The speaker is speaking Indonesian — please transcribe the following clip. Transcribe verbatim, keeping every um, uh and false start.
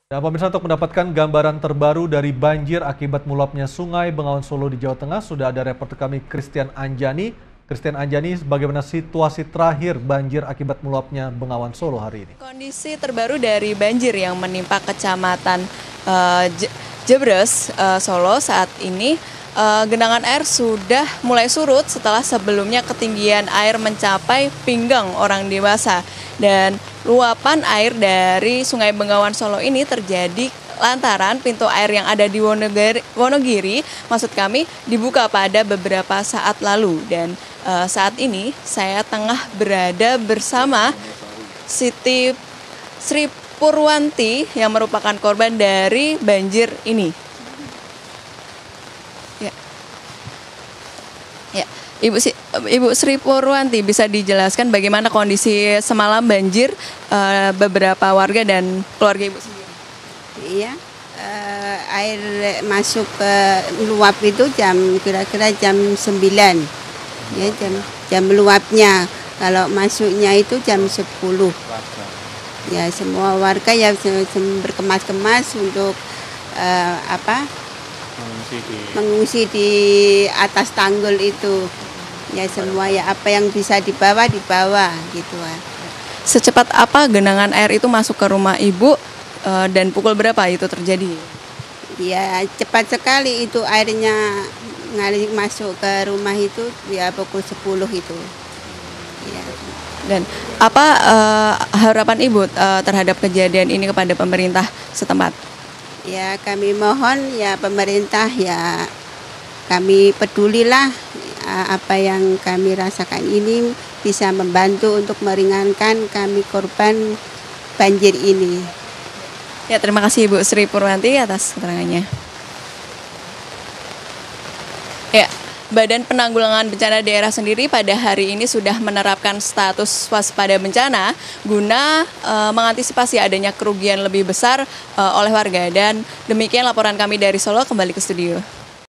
Nah, pemirsa, untuk mendapatkan gambaran terbaru dari banjir akibat meluapnya Sungai Bengawan Solo di Jawa Tengah, sudah ada reporter kami Christian Anjani. Christian Anjani, bagaimana situasi terakhir banjir akibat meluapnya Bengawan Solo hari ini? Kondisi terbaru dari banjir yang menimpa Kecamatan uh, Jebres, uh, Solo saat ini, uh, genangan air sudah mulai surut setelah sebelumnya ketinggian air mencapai pinggang orang dewasa. Dan luapan air dari Sungai Bengawan Solo ini terjadi lantaran pintu air yang ada di Wonogiri, Wonogiri maksud kami dibuka pada beberapa saat lalu. Dan uh, saat ini saya tengah berada bersama Siti Sri Purwanti yang merupakan korban dari banjir ini. Ya, ya. Ibu, Ibu Sri Purwanti, bisa dijelaskan bagaimana kondisi semalam banjir uh, beberapa warga dan keluarga Ibu sendiri? Iya, uh, air masuk ke luap itu jam kira-kira jam sembilan. Ya, jam jam meluapnya. Kalau masuknya itu jam sepuluh. Ya, semua warga ya berkemas-kemas untuk uh, apa? Mengungsi di... mengungsi di atas tanggul itu. Ya, semua ya apa yang bisa dibawa dibawa gitu. Secepat apa genangan air itu masuk ke rumah Ibu uh, dan pukul berapa itu terjadi? Ya, cepat sekali itu airnya ngalir masuk ke rumah itu ya pukul sepuluh itu. Ya. Dan apa uh, harapan Ibu uh, terhadap kejadian ini kepada pemerintah setempat? Ya, kami mohon ya pemerintah ya kami pedulilah apa yang kami rasakan ini bisa membantu untuk meringankan kami korban banjir ini. Ya, terima kasih Ibu Sri Purwanti atas keterangannya. Ya, Badan Penanggulangan Bencana Daerah sendiri pada hari ini sudah menerapkan status waspada bencana guna e, mengantisipasi adanya kerugian lebih besar e, oleh warga. Dan demikian laporan kami dari Solo, kembali ke studio.